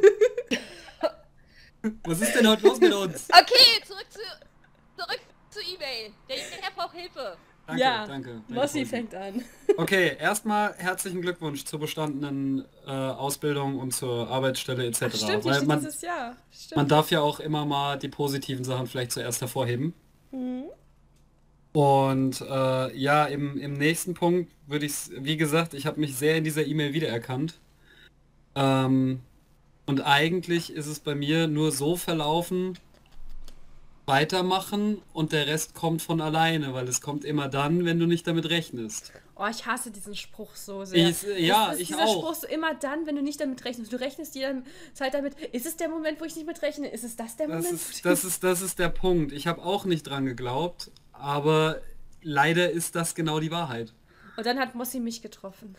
Was ist denn heute los mit uns? Okay, zurück zu, zurück zu E-Mail. Der Jäger braucht Hilfe. Danke, Ja, danke. danke Mossi Mossi. fängt an. Okay, erstmal herzlichen Glückwunsch zur bestandenen äh, Ausbildung und zur Arbeitsstelle et cetera. Ach, stimmt, die Weil steht man, dieses Jahr. Stimmt. man darf ja auch immer mal die positiven Sachen vielleicht zuerst hervorheben. Mhm. Und äh, ja, im, im nächsten Punkt würde ich, wie gesagt, ich habe mich sehr in dieser E-Mail wiedererkannt. Ähm, und eigentlich ist es bei mir nur so verlaufen, weitermachen und der Rest kommt von alleine, weil es kommt immer dann, wenn du nicht damit rechnest. Oh, ich hasse diesen Spruch so sehr. Ich, ja, das ist ich dieser auch. Spruch so immer dann, wenn du nicht damit rechnest. Du rechnest jede Zeit damit. Ist es der Moment, wo ich nicht mit rechne? Ist es das der Das Moment? ist, das ist, das ist der Punkt. Ich habe auch nicht dran geglaubt, aber leider ist das genau die Wahrheit. Und dann hat Mossi mich getroffen.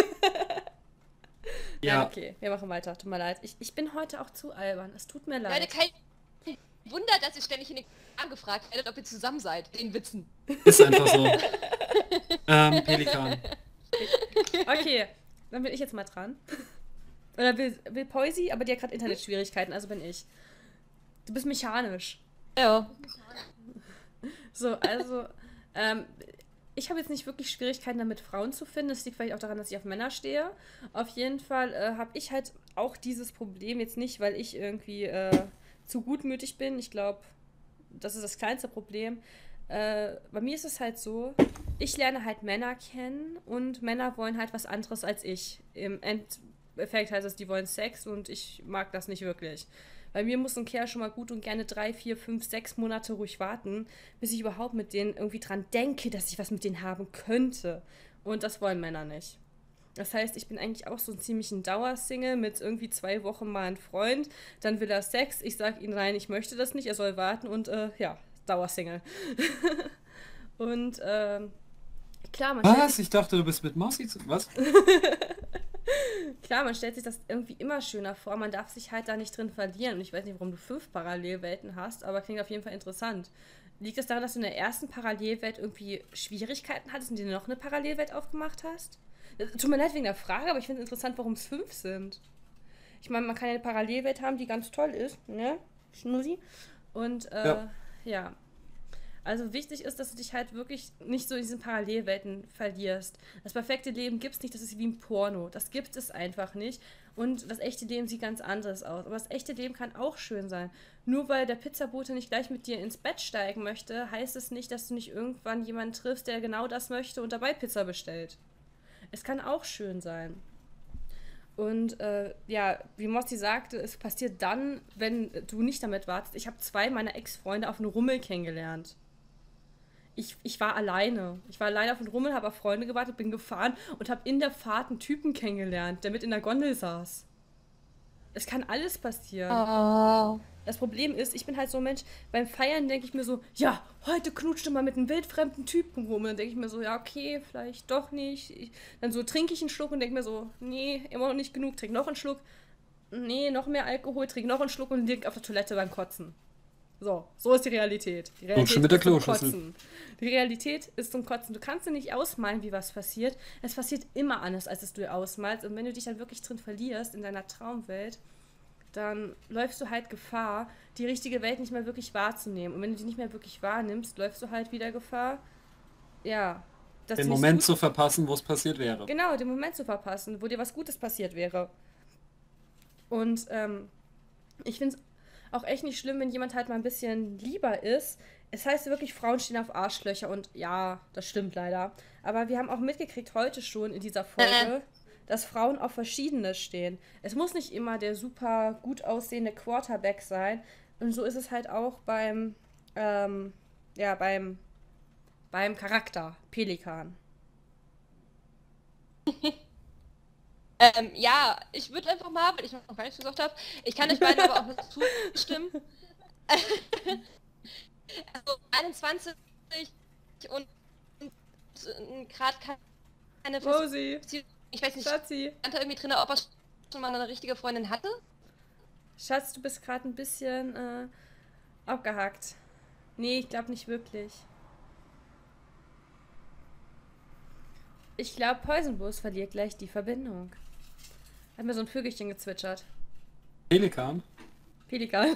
Ja. Ja, okay, wir machen weiter. Tut mir leid. Ich, ich bin heute auch zu albern. Es tut mir Leute, leid. kein Wunder, dass ihr ständig in den Kommentaren gefragt werdet, ob ihr zusammen seid. Den Witzen. Ist einfach so. ähm, Pelikan. Okay, dann bin ich jetzt mal dran. Oder will, will Poisi, aber die hat gerade Internetschwierigkeiten, also bin ich. Du bist mechanisch. Ja. So, also, ähm, ich habe jetzt nicht wirklich Schwierigkeiten damit, Frauen zu finden. Das liegt vielleicht auch daran, dass ich auf Männer stehe. Auf jeden Fall äh, habe ich halt auch dieses Problem jetzt nicht, weil ich irgendwie äh, zu gutmütig bin. Ich glaube, das ist das kleinste Problem. Äh, bei mir ist es halt so, ich lerne halt Männer kennen und Männer wollen halt was anderes als ich. Im Endeffekt heißt es, die wollen Sex und ich mag das nicht wirklich. Bei mir muss ein Kerl schon mal gut und gerne drei, vier, fünf, sechs Monate ruhig warten, bis ich überhaupt mit denen irgendwie dran denke, dass ich was mit denen haben könnte. Und das wollen Männer nicht. Das heißt, ich bin eigentlich auch so ein ziemlich ein Dauersingle mit irgendwie zwei Wochen mal ein Freund. Dann will er Sex, ich sag ihm rein, ich möchte das nicht, er soll warten und äh, ja, Dauersingle. Und ähm, klar, man Was? Ich dachte, du bist mit Mossi zu... Was? Klar, man stellt sich das irgendwie immer schöner vor, man darf sich halt da nicht drin verlieren. Und ich weiß nicht, warum du fünf Parallelwelten hast, aber klingt auf jeden Fall interessant. Liegt es daran, dass du in der ersten Parallelwelt irgendwie Schwierigkeiten hattest und dir noch eine Parallelwelt aufgemacht hast? Tut mir leid wegen der Frage, aber ich finde es interessant, warum es fünf sind. Ich meine, man kann ja eine Parallelwelt haben, die ganz toll ist, ne? Schnussi. Und, äh, ja. ja. Also wichtig ist, dass du dich halt wirklich nicht so in diesen Parallelwelten verlierst. Das perfekte Leben gibt es nicht, das ist wie ein Porno. Das gibt es einfach nicht. Und das echte Leben sieht ganz anders aus. Aber das echte Leben kann auch schön sein. Nur weil der Pizzabote nicht gleich mit dir ins Bett steigen möchte, heißt es nicht, dass du nicht irgendwann jemanden triffst, der genau das möchte und dabei Pizza bestellt. Es kann auch schön sein. Und äh, ja, wie Mossi sagte, es passiert dann, wenn du nicht damit wartest. Ich habe zwei meiner Ex-Freunde auf einem Rummel kennengelernt. Ich, ich war alleine. Ich war alleine auf dem Rummel, habe auf Freunde gewartet, bin gefahren und habe in der Fahrt einen Typen kennengelernt, der mit in der Gondel saß. Es kann alles passieren. Oh. Das Problem ist, ich bin halt so ein Mensch, beim Feiern denke ich mir so, ja, heute knutscht du mal mit einem wildfremden Typen rum. Und dann denke ich mir so, ja, okay, vielleicht doch nicht. Ich, dann so trinke ich einen Schluck und denke mir so, nee, immer noch nicht genug, trink noch einen Schluck. Nee, noch mehr Alkohol, trink noch einen Schluck und lieg auf der Toilette beim Kotzen. So, so ist die Realität. Die Realität schon mit der ist zum Kloschüssel. Kotzen. Die Realität ist zum Kotzen. Du kannst dir nicht ausmalen, wie was passiert. Es passiert immer anders, als es du dir ausmalst. Und wenn du dich dann wirklich drin verlierst, in deiner Traumwelt, dann läufst du halt Gefahr, die richtige Welt nicht mehr wirklich wahrzunehmen. Und wenn du die nicht mehr wirklich wahrnimmst, läufst du halt wieder Gefahr, ja, dass Den dir nichts Moment gut- zu verpassen, wo es passiert wäre. Genau, den Moment zu verpassen, wo dir was Gutes passiert wäre. Und ähm, ich finde es auch echt nicht schlimm, wenn jemand halt mal ein bisschen lieber ist. es heißt wirklich, Frauen stehen auf Arschlöcher und ja, das stimmt leider. Aber wir haben auch mitgekriegt heute schon in dieser Folge, dass Frauen auf Verschiedenes stehen. Es muss nicht immer der super gut aussehende Quarterback sein. Und so ist es halt auch beim, ähm, ja, beim, beim Charakter, Pelikan. Ähm, ja, ich würde einfach mal, weil ich noch gar nichts gesagt habe, ich kann euch beiden aber auch nur zustimmen. Also einundzwanzig und, und gerade keine Rosi, ich weiß nicht, Schatzi. stand da irgendwie drin, ob er schon mal eine richtige Freundin hatte? Schatz, du bist gerade ein bisschen äh, abgehackt. Nee, ich glaube nicht wirklich. Ich glaube, Poisonbus verliert gleich die Verbindung. Hat mir so ein Vögelchen gezwitschert. Pelikan. Pelikan.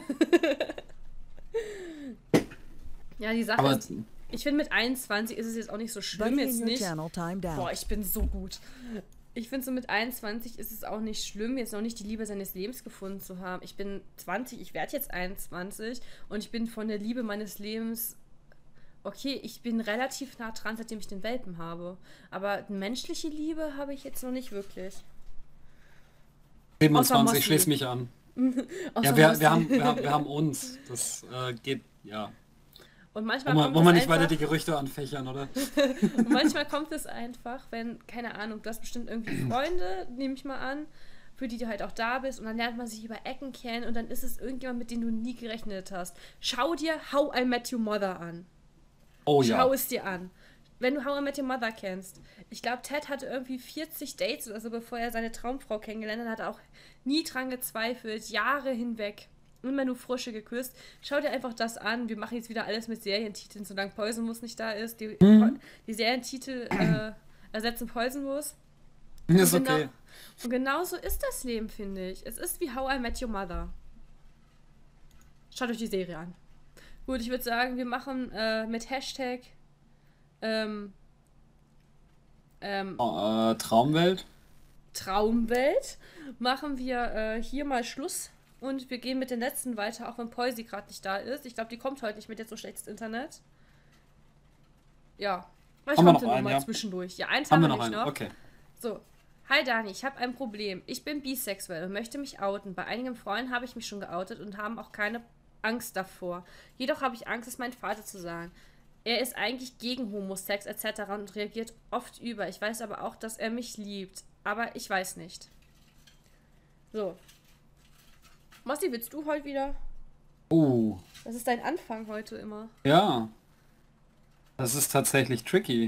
Ja, die Sache Aber ist, ich finde mit einundzwanzig ist es jetzt auch nicht so schlimm Buddy jetzt in your nicht. channel timed out. Boah, ich bin so gut. Ich finde so mit einundzwanzig ist es auch nicht schlimm, jetzt noch nicht die Liebe seines Lebens gefunden zu haben. Ich bin zwanzig, ich werde jetzt einundzwanzig und ich bin von der Liebe meines Lebens, okay, ich bin relativ nah dran, seitdem ich den Welpen habe. Aber menschliche Liebe habe ich jetzt noch nicht wirklich. siebenundzwanzig, Mossi. schließ mich an. Außer Ja, wir, Mossi. wir, haben, wir, haben, wir haben uns. Das äh, geht, ja. Und Wo manchmal man, kommt wo das man nicht einfach, weiter die Gerüchte anfächern, oder? und manchmal kommt es einfach, wenn, keine Ahnung, du hast bestimmt irgendwie Freunde, nehme ich mal an, für die du halt auch da bist und dann lernt man sich über Ecken kennen und dann ist es irgendjemand, mit dem du nie gerechnet hast. Schau dir How I Met Your Mother an. Oh ja. Schau es dir an. Wenn du How I Met Your Mother kennst. Ich glaube, Ted hatte irgendwie vierzig Dates oder so, bevor er seine Traumfrau kennengelernt hat. Hat auch nie dran gezweifelt, Jahre hinweg. Immer nur Frösche geküsst. Schau dir einfach das an. Wir machen jetzt wieder alles mit Serientiteln, solange Poisonbus nicht da ist. Die, Mhm. die Serientitel äh, ersetzen Poisonbus. Ist Und genau, okay. und genau so ist das Leben, finde ich. Es ist wie How I Met Your Mother. Schaut euch die Serie an. Gut, ich würde sagen, wir machen äh, mit Hashtag ähm, ähm, Oh, äh, Traumwelt. Traumwelt machen wir äh, hier mal Schluss und wir gehen mit den letzten weiter, auch wenn Poisi gerade nicht da ist. Ich glaube, die kommt heute nicht mit, jetzt so schlechtes Internet. Ja, vielleicht Haben wir kommt noch sie einen, noch mal ja? zwischendurch. Ja, eins Haben haben wir wir noch nicht einen? noch. Okay. So. Hi Dani, ich habe ein Problem. Ich bin bisexuell und möchte mich outen. Bei einigen Freunden habe ich mich schon geoutet und haben auch keine Angst davor. Jedoch habe ich Angst, es meinem Vater zu sagen. Er ist eigentlich gegen Homosex et cetera und reagiert oft über. Ich weiß aber auch, dass er mich liebt. Aber ich weiß nicht. So. Mossi, willst du heute wieder? Oh, Das ist dein Anfang heute immer. ja. Das ist tatsächlich tricky.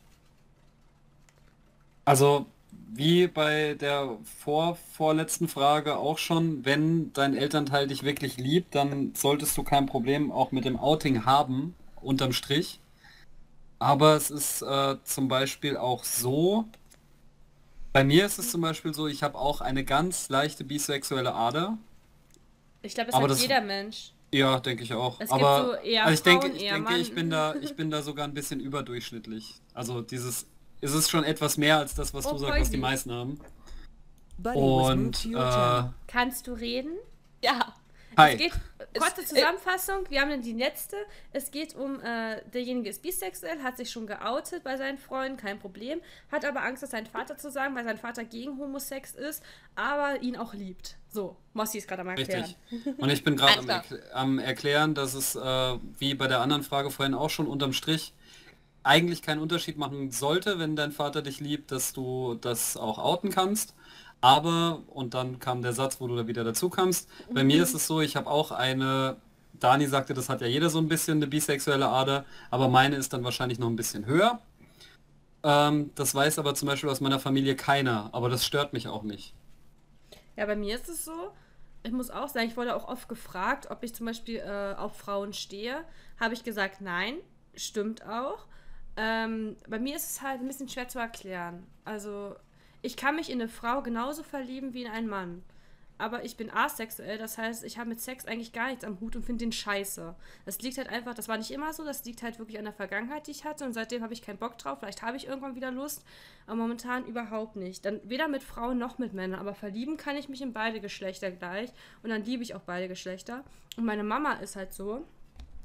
Also, wie bei der vor, vorletzten Frage auch schon, wenn dein Elternteil dich wirklich liebt, dann solltest du kein Problem auch mit dem Outing haben, unterm Strich. Aber es ist äh, zum Beispiel auch so, bei mir ist es zum Beispiel so, ich habe auch eine ganz leichte bisexuelle Ader. Ich glaube, das Aber hat das- jeder Mensch. Ja, denke ich auch. Es gibt Aber so eher also ich denke, Frauen, ich eher denke, Mann. ich bin da, ich bin da sogar ein bisschen überdurchschnittlich. Also dieses, es ist schon etwas mehr als das, was Oh, du sagst, was die Poisi. meisten haben. Buddy was moved Und to your äh, channel. Kannst du reden? Ja. Es hi. geht, kurze Zusammenfassung, wir haben dann die letzte. Es geht um, äh, derjenige ist bisexuell, hat sich schon geoutet bei seinen Freunden, kein Problem. Hat aber Angst, das seinem Vater zu sagen, weil sein Vater gegen Homosex ist, aber ihn auch liebt. So, Mossi ist gerade am Erklären. Richtig. Und ich bin gerade am, Alles klar. Erkl am Erklären, dass es, äh, wie bei der anderen Frage vorhin auch schon, unterm Strich eigentlich keinen Unterschied machen sollte, wenn dein Vater dich liebt, dass du das auch outen kannst. Aber, und dann kam der Satz, wo du da wieder dazu kamst, bei mir ist es so, ich habe auch eine, Dani sagte, das hat ja jeder so ein bisschen, eine bisexuelle Ader, aber meine ist dann wahrscheinlich noch ein bisschen höher. Ähm, das weiß aber zum Beispiel aus meiner Familie keiner, aber das stört mich auch nicht. Ja, bei mir ist es so, ich muss auch sagen, ich wurde auch oft gefragt, ob ich zum Beispiel äh, auf Frauen stehe. Habe ich gesagt, nein, stimmt auch. Ähm, bei mir ist es halt ein bisschen schwer zu erklären. Also, ich kann mich in eine Frau genauso verlieben wie in einen Mann. Aber ich bin asexuell, das heißt, ich habe mit Sex eigentlich gar nichts am Hut und finde den scheiße. Das liegt halt einfach, das war nicht immer so, das liegt halt wirklich an der Vergangenheit, die ich hatte und seitdem habe ich keinen Bock drauf. Vielleicht habe ich irgendwann wieder Lust, aber momentan überhaupt nicht. Dann weder mit Frauen noch mit Männern, aber verlieben kann ich mich in beide Geschlechter gleich und dann liebe ich auch beide Geschlechter. Und meine Mama ist halt so,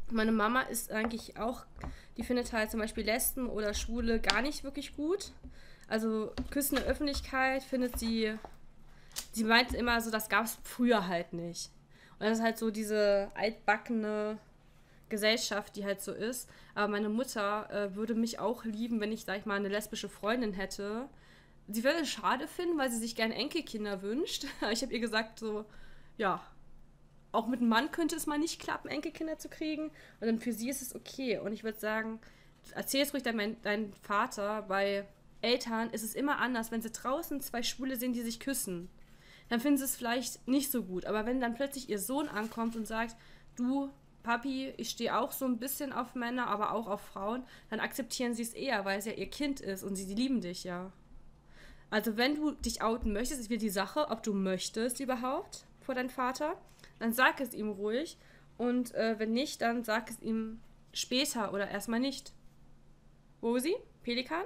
Meine Mama ist eigentlich auch, die findet halt zum Beispiel Lesben oder Schwule gar nicht wirklich gut. Also Küssen in der Öffentlichkeit findet sie, sie meint immer so, das gab es früher halt nicht. Und das ist halt so diese altbackene Gesellschaft, die halt so ist. Aber meine Mutter äh, würde mich auch lieben, wenn ich, sag ich mal, eine lesbische Freundin hätte. Sie würde es schade finden, weil sie sich gerne Enkelkinder wünscht. Ich habe ihr gesagt so, ja, auch mit einem Mann könnte es mal nicht klappen, Enkelkinder zu kriegen. Und dann für sie ist es okay. Und ich würde sagen, erzähl es ruhig deinem dein Vater, bei Eltern ist es immer anders. Wenn sie draußen zwei Schwule sehen, die sich küssen, dann finden sie es vielleicht nicht so gut. Aber wenn dann plötzlich ihr Sohn ankommt und sagt, du, Papi, ich stehe auch so ein bisschen auf Männer, aber auch auf Frauen, dann akzeptieren sie es eher, weil es ja ihr Kind ist und sie, sie lieben dich ja. Also wenn du dich outen möchtest, ist wieder die Sache, ob du möchtest überhaupt vor deinem Vater, dann sag es ihm ruhig und äh, wenn nicht, dann sag es ihm später oder erstmal nicht. Rosi? Pelikan?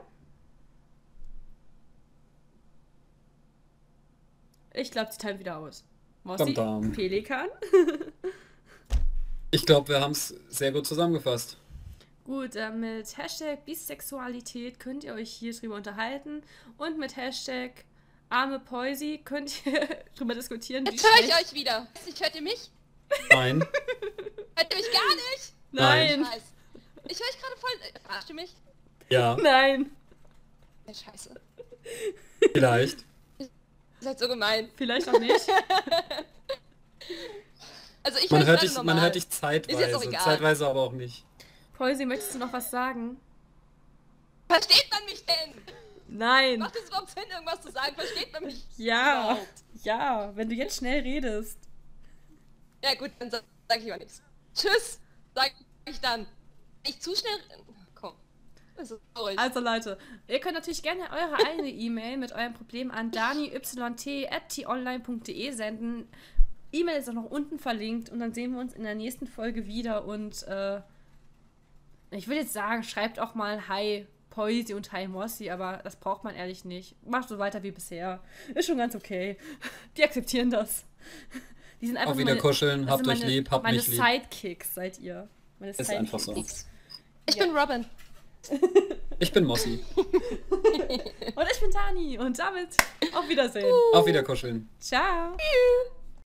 Ich glaube, sie teilt wieder aus. Mossi? Dam-dam. Pelikan? Ich glaube, wir haben es sehr gut zusammengefasst. Gut, äh, mit Hashtag Bisexualität könnt ihr euch hier drüber unterhalten und mit Hashtag arme Poisi könnt ihr drüber diskutieren. Jetzt höre ich euch wieder. Ich hört ihr mich? Nein. Hört ihr mich gar nicht? Nein. Scheiße. Ich höre euch gerade voll... Verarscht ihr mich? Ja, Nein. Ja, scheiße. vielleicht. Ihr seid so gemein. Vielleicht auch nicht. Also ich Man höre hört, dich dich, normal. man hört dich Ist jetzt auch zeitweise, egal. zeitweise aber auch nicht. Poisi, möchtest du noch was sagen? Versteht man mich denn? Nein. Macht es überhaupt Sinn, irgendwas zu sagen? Versteht man mich Ja. überhaupt? Ja, wenn du jetzt schnell redest. Ja gut, dann sag, sag ich mal nichts. Tschüss, sag ich dann. Ich zu schnell... Komm. Das ist traurig. Also Leute, ihr könnt natürlich gerne eure eigene E-Mail mit eurem Problem an daniyt at t online punkt de senden. E-Mail ist auch noch unten verlinkt und dann sehen wir uns in der nächsten Folge wieder und äh, ich würde jetzt sagen, schreibt auch mal Hi Poisi und Hi Mossi, aber das braucht man ehrlich nicht. Macht so weiter wie bisher. Ist schon ganz okay. Die akzeptieren das. Die sind einfach Auf wieder meine, kuscheln, das habt sind euch meine, lieb, habt meine mich lieb. Sidekicks seid ihr. Meine Ist einfach so. Ich Ja. bin Robin. Ich bin Mossi. Und ich bin Dani und damit auf Wiedersehen. Auf wieder kuscheln. Ciao. Tschüss.